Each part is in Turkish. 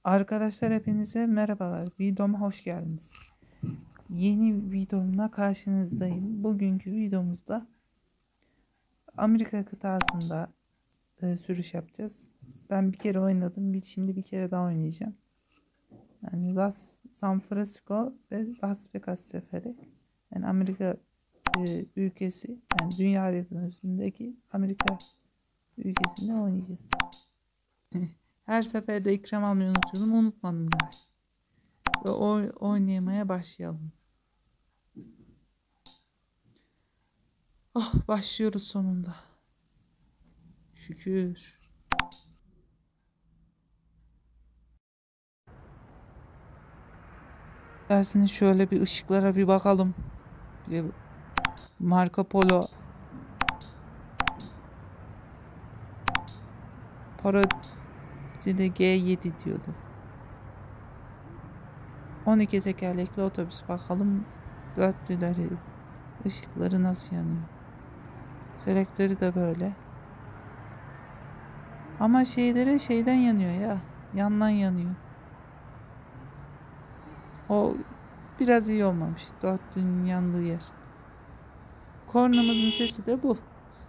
Arkadaşlar hepinize merhabalar. Videoma hoş geldiniz. Yeni videomla karşınızdayım. Bugünkü videomuzda Amerika kıtasında sürüş yapacağız. Ben bir kere oynadım. Şimdi bir kere daha oynayacağım. Yani San Francisco ve Las Vegas seferi. Yani Amerika ülkesi, yani dünya haritasının üstündeki Amerika ülkesinde oynayacağız. Her seferde ikram almayı unutuyordum. Unutmadım daha. Ve oynamaya başlayalım. Başlıyoruz sonunda. Şükür. Dersiniz şöyle bir ışıklara bir bakalım. Bir Marco Polo parodide G7 diyordu. 12 tekerlekli otobüs, bakalım dörtlüleri ışıkları nasıl yanıyor. Selektörü de böyle. Ama şeyleri şeyden yanıyor ya. Yandan yanıyor. O biraz iyi olmamış. Dörtlünün yandığı yer. Kornamızın sesi de bu.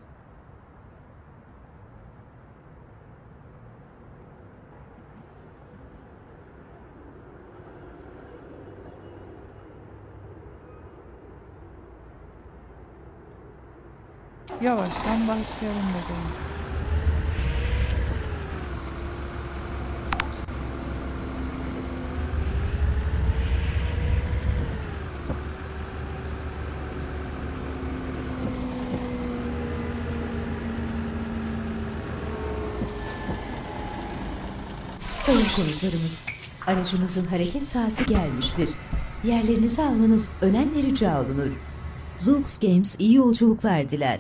Yavaştan başlayalım bakalım. Sayın konuklarımız, aracımızın hareket saati gelmiştir. Yerlerinizi almanız önemli rica olunur. Zoox Games iyi yolculuklar diler.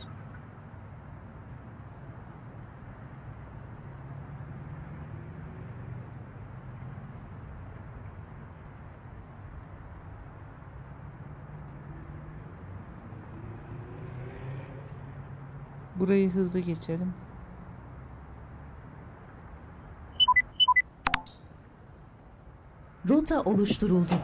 Burayı hızlı geçelim. Rota oluşturuldu.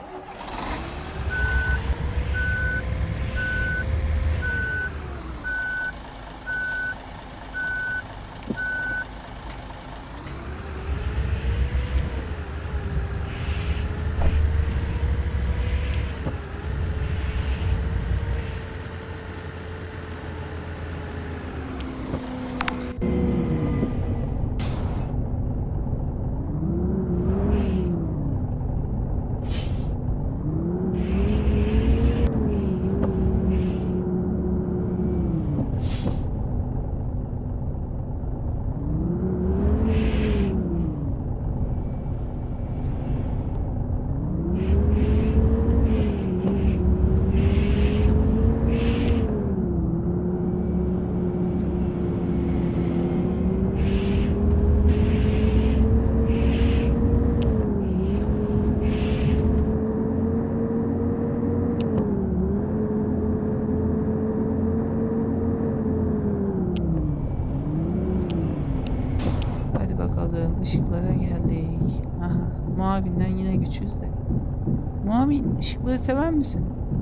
Hadi bakalım, ışıklara geldik. Aha, Muavin'den yine güçüz de. Muavin, ışıkları sever misin?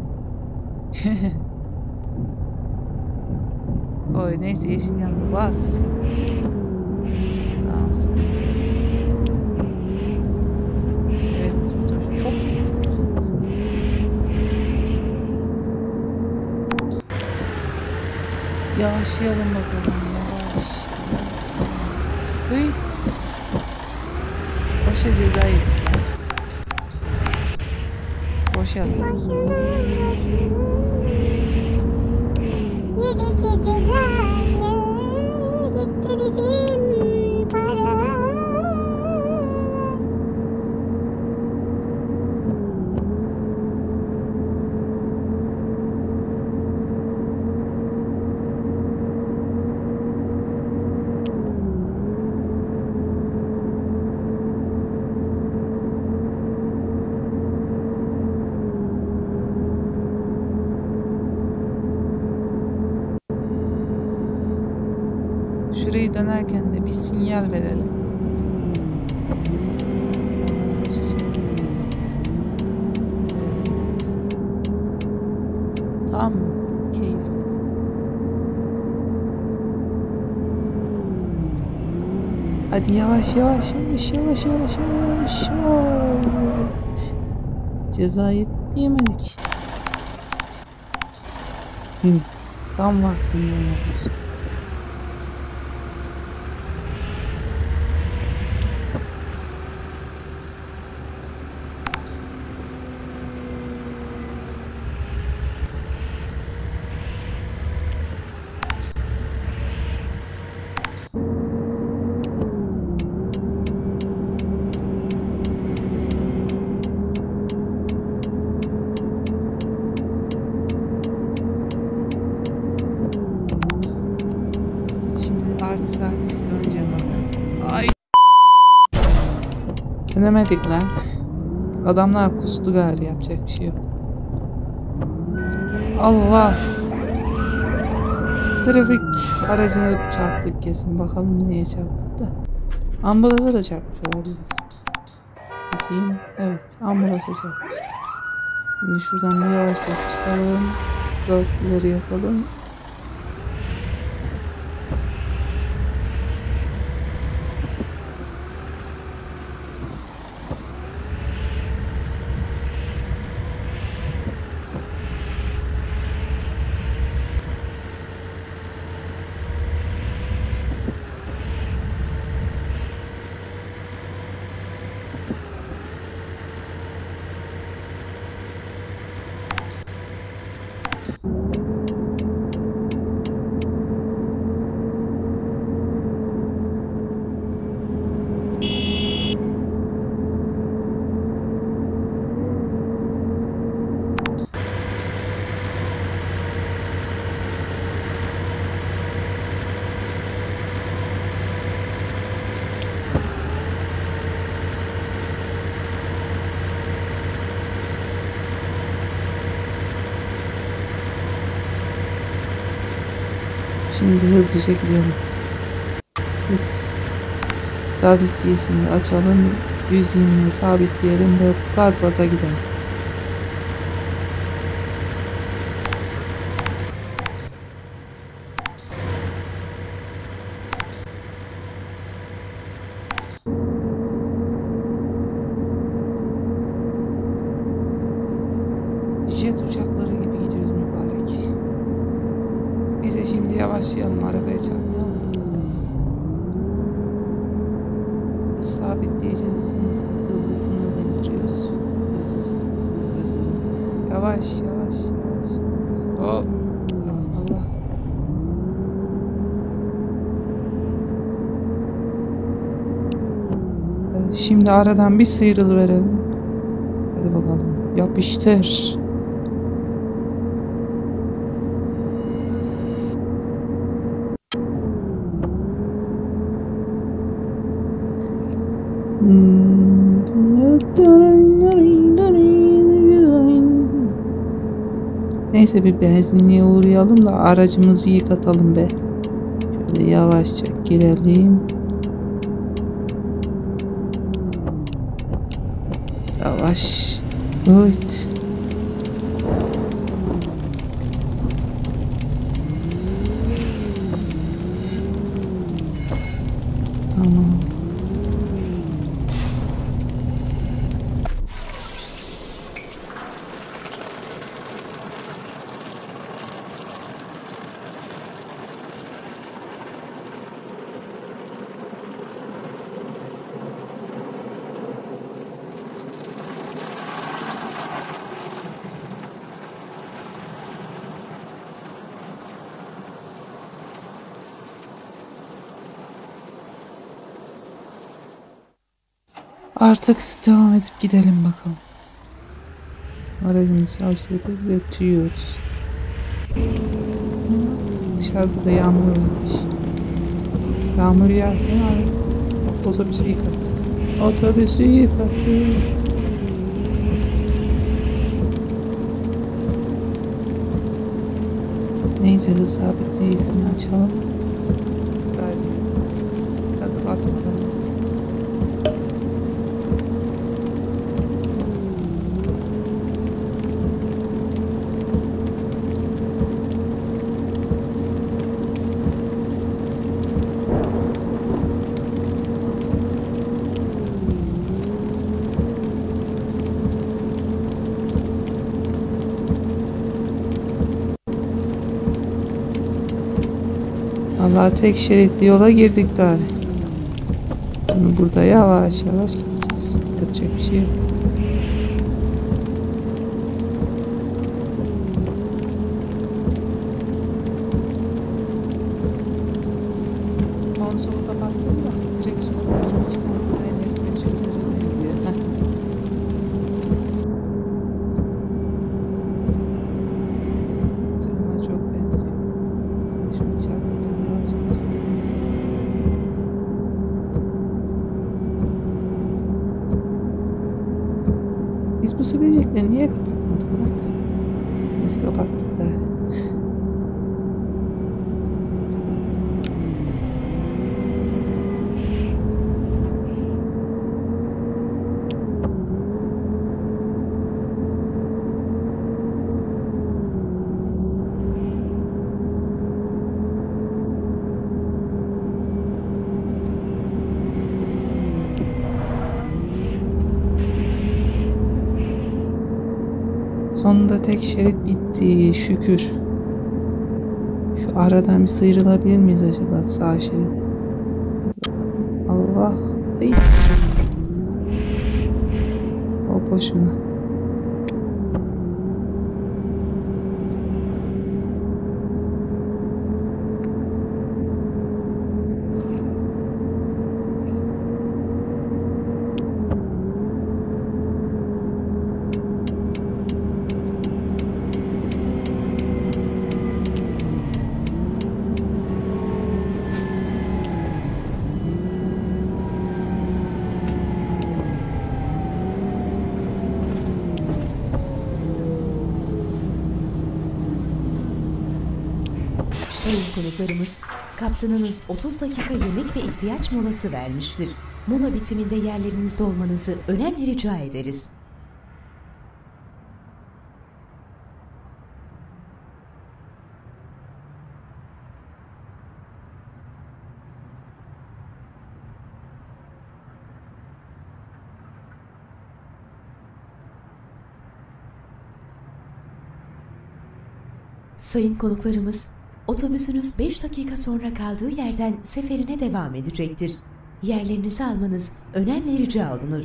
Oy, neyse, yeşil yandı, bas. Tamam, sıkıntı yok. Evet, otobüs çok rahat. Yavaşlayalım bakalım, yavaş. Hıt. Boşa ceza yedik. Boşalım. Yedik cezayı, gitti bizim para. Şurayı dönerken de bir sinyal verelim. Hadi yavaş yavaş yavaş yavaş yavaş yavaş. Evet. Cezayı yemedik. Tam vaktinde yapıyoruz. Şimdi artist döneceğim bakın. Ay. Denemedik lan. Adamlar kustu gari, yapacak bir şey yok. Allah. Trafik aracına çarptık kesin. Bakalım neye çarptık da. Ambulansa da çarpmış olabiliriz. Bakayım. Evet, ambulansa çarpmış. Şimdi şuradan bir yavaşça çıkalım. Dörtleri yapalım. Şimdi hızlıca gidelim. Biz sabitleyesini açalım. 120'ye sabitleyelim ve gaz baza gidelim. Jet uçakları gibi gidiyoruz mübarek. Neyse şimdi yavaşlayalım, arabaya çarpmayalım. Sabitleyici hızlısını indiriyoruz. Hızlısını. Yavaş yavaş yavaş. Hop. Allah. Şimdi aradan bir sıyrılıverelim. Hadi bakalım. Yapıştır. Neyse bir benzinliğe uğrayalım da aracımızı yıkatalım be. Şöyle yavaşça girelim. Yavaş. Evet. Tamam. Artık devam edip gidelim bakalım. Aracımızı açtık ve tüyüyoruz. Dışarıda da yağmur olmuş. Yağmur yağarken otobüsü yıkattık. Otobüsü yıkattık. Neyse hız sabitleyicini açalım. Gazı basmadan. Allah, tek şeritli yola girdik gari. Bunu burada yavaş yavaş gideceğiz. Yapacak bir şey yok. Konsolu kapattım da direksiyonun içine sırayla esme çözerek diyor. Tırına çok benziyor. Şunu çarpmadan yavaş yavaş. Biz bu söyleyecekleri niye kapatmadık lan? Neyse kapattık da. Sonunda tek şerit bitti şükür. Şu aradan bir sıyrılabilir miyiz acaba, sağ şerit? Hadi bakalım. Allah. Ay. O boşuna. Sayın konuklarımız, kaptanınız 30 dakika yemek ve ihtiyaç molası vermiştir. Mola bitiminde yerlerinizde olmanızı önemli rica ederiz. Sayın konuklarımız, otobüsünüz 5 dakika sonra kaldığı yerden seferine devam edecektir. Yerlerinizi almanız önemli rica olunur.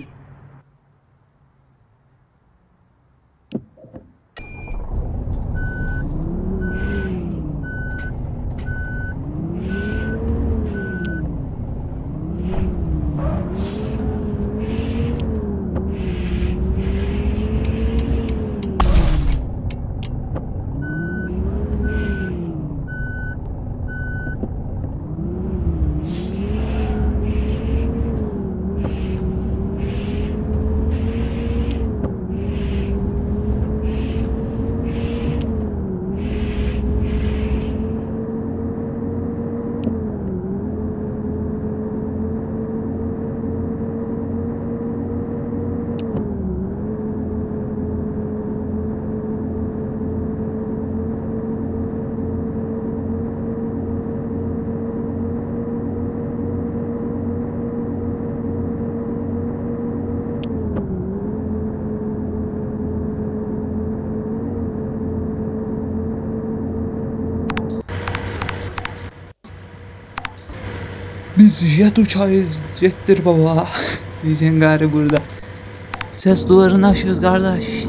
Biz jet uçağıyız. Jettir baba. Diyeceksin gari burada. Ses duvarını aşıyoruz kardeş.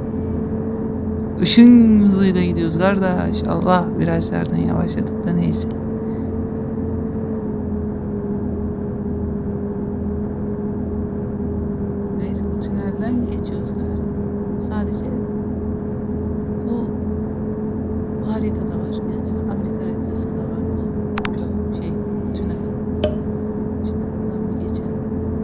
Işın hızıyla gidiyoruz kardeş. Allah, virajlardan yavaşladık da neyse. Neyse, bu tünelden geçiyoruz gari. Sadece bu haritada var. Yani Amerika haritasında var bu tünel. Şimdi buradan bir geçelim.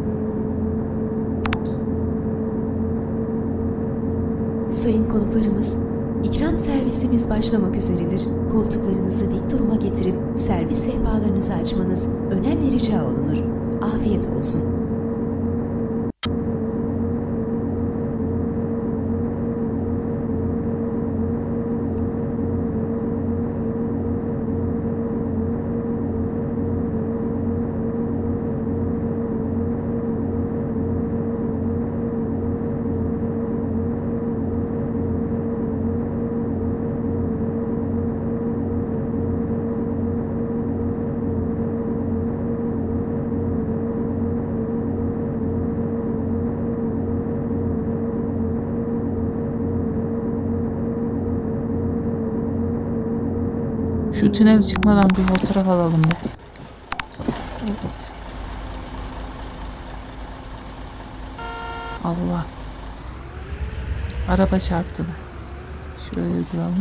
Sayın konuklarımız, ikram servisimiz başlamak üzeredir. Koltuklarınızı dik duruma getirip servis sehpalarınızı açmanız önemli rica olunur. Afiyet olsun. Şu tünel çıkmadan bir fotoğraf alalım be. Evet. Allah. Araba çarptı. Şöyle duralım.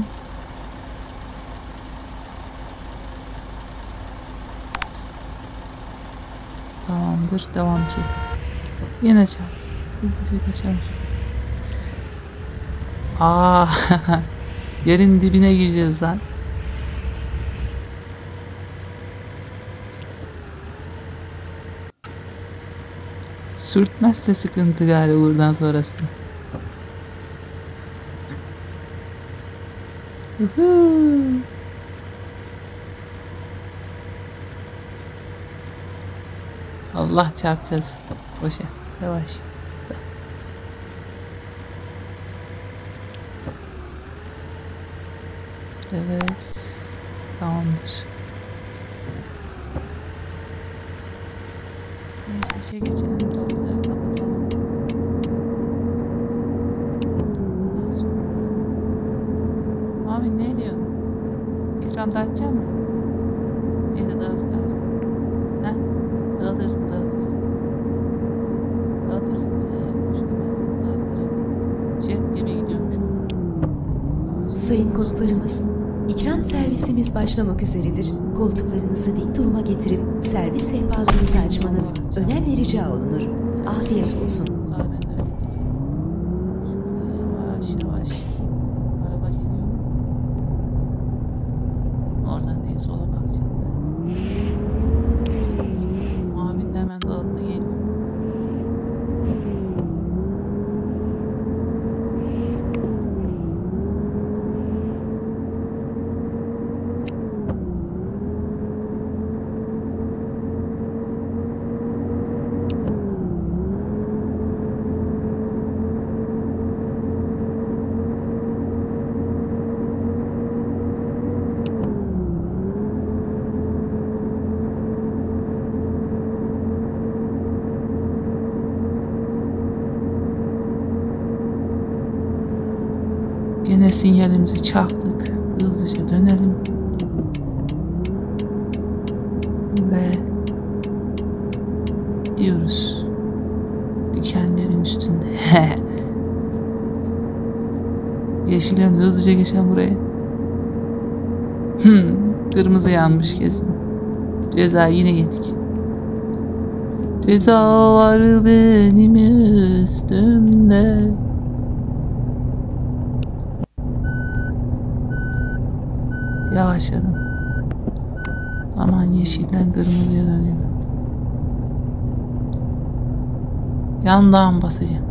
Tamamdır. Devam ki. Yine çarptı. Hızlıca kaçalım. Aa, yerin dibine gireceğiz lan. Sürtmezse sıkıntı galiba buradan sonrasında. Uhu. Allah çarpacağız. Boşa. Yavaş. Evet. Tamamdır. Neyse içe geçelim. Dolguları kapatalım. Ondan sonra... Abi ne diyorsun? İkram dağıtacak mı? Neyse dağıt galiba. Heh. Dağıtırsın. Dağıtırsın sen ya. Boşuna ben seni dağıttırayım. Jet gibi gidiyorum şu an. Sayın konuklarımız, ikram servisimiz başlamak üzeredir. Koltuklarınızı dik duruma getirip servis sehpalarınızı açmanız önemli rica olunur. Afiyet olsun. Kahven de öyle diyorsun. Şurada yavaş. Araba geliyor. Oradan değil sola bakacağım. Geçelim. Mavin de hemen dağıttı geliyor. Gene sinyalimizi çaktık. Hızlıca dönelim. Ve diyoruz. Dikenlerin üstünde. Yeşilden hızlıca geçen buraya. Kırmızı yanmış kesin. Ceza yine yedik. Ceza var benim üstümde. Yavaşladım. Aman yeşilden kırmızıya dönüyor. Yandan basacağım.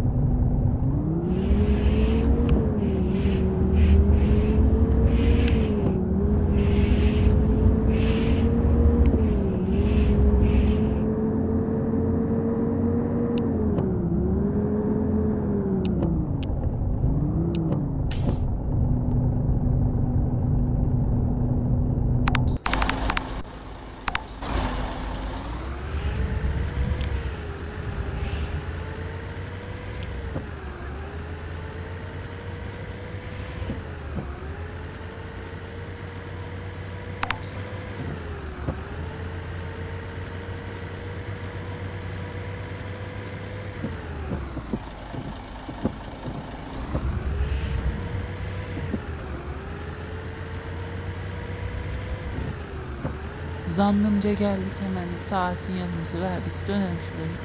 Zannımca geldik, hemen sağ sinyalimizi verdik. Dönelim şuraya.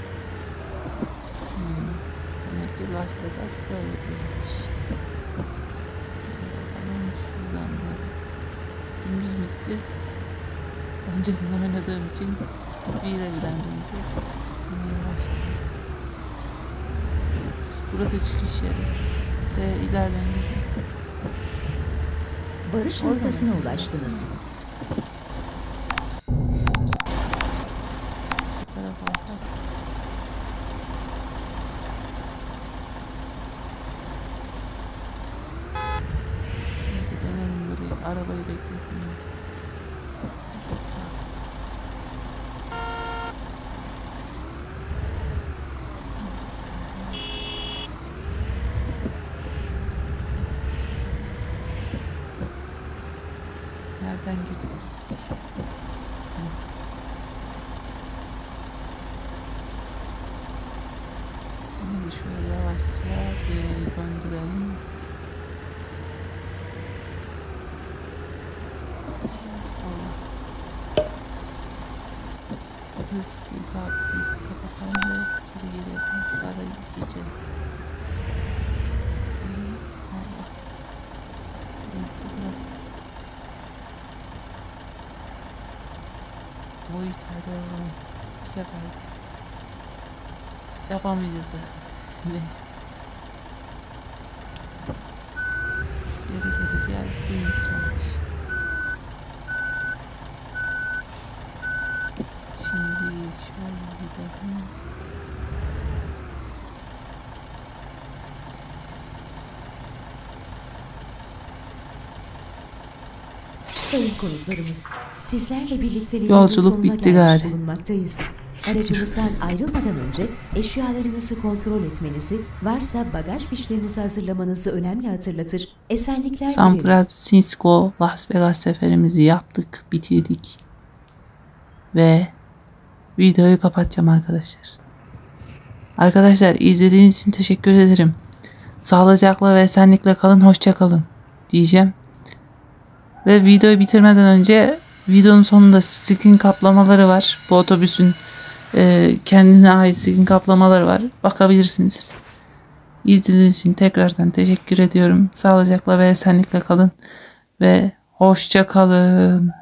Demek ki Las Vegas böyle değilmiş. Tamam, şuradan böyle. Dümdüz mü gideceğiz? Önceden oynadığım için bir ileriden döneceğiz. Yine yavaşlayalım. Burası çıkış yeri. De ileriden gidelim. Varış noktasına ulaştınız. Bu tarafa alsak. Neyse dönelim buraya. Arabayı bekletmeyelim. Nereden Nereden gidiyor? Şimdi şöyle yavaşça döndürelim. Allah. Hız saat kapatalım ve geri gelelim. Şöyle geçelim. Allah. Neyse burası. Bu hadi oğlum. Bu sefer de. Yapamayacağız herhalde. Neyse. Geri gel. Duymayacağım. Şimdi şöyle gidelim. Sayın konuklarımız, sizlerle birlikteliğimizin Yolculuk sonuna bitti gelmiş gari. bulunmaktayız. Aracımızdan ayrılmadan önce eşyalarınızı kontrol etmenizi, varsa bagaj fişlerinizi hazırlamanızı önemli hatırlatır. Esenlikler San dileriz. Francisco, Las Vegas seferimizi yaptık, bitirdik. Ve videoyu kapatacağım arkadaşlar. Arkadaşlar izlediğiniz için teşekkür ederim. Sağlıcakla ve esenlikle kalın, hoşça kalın diyeceğim. Ve videoyu bitirmeden önce videonun sonunda skin kaplamaları var. Bu otobüsün kendine ait skin kaplamaları var. Bakabilirsiniz. İzlediğiniz için tekrardan teşekkür ediyorum. Sağlıcakla ve esenlikle kalın ve hoşça kalın.